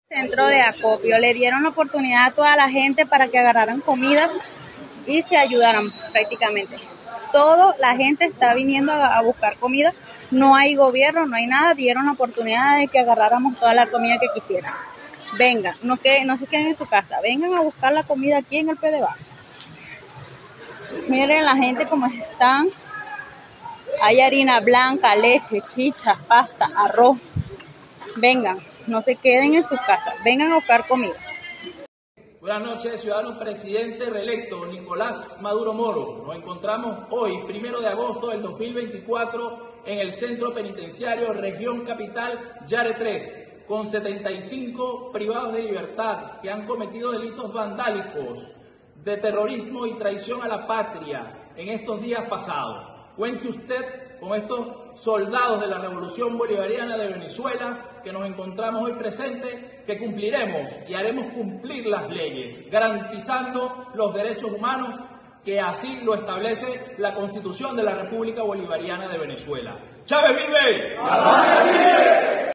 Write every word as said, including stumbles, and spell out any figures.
Centro de acopio, le dieron la oportunidad a toda la gente para que agarraran comida y se ayudaran prácticamente. Toda la gente está viniendo a, a buscar comida, no hay gobierno, no hay nada, dieron la oportunidad de que agarráramos toda la comida que quisieran. Vengan, no, que, no se queden en su casa, vengan a buscar la comida aquí en el Pedeval. Miren la gente como están, hay harina blanca, leche, chicha, pasta, arroz. Vengan, no se queden en sus casas, vengan a buscar comida. Buenas noches, ciudadano presidente reelecto Nicolás Maduro Moro. Nos encontramos hoy, primero de agosto del dos mil veinticuatro, en el Centro Penitenciario Región Capital Yare tres, con setenta y cinco privados de libertad que han cometido delitos vandálicos, de terrorismo y traición a la patria en estos días pasados. Cuente usted con estos soldados de la Revolución Bolivariana de Venezuela que nos encontramos hoy presentes, que cumpliremos y haremos cumplir las leyes, garantizando los derechos humanos que así lo establece la Constitución de la República Bolivariana de Venezuela. ¡Chávez vive! ¡Chávez vive!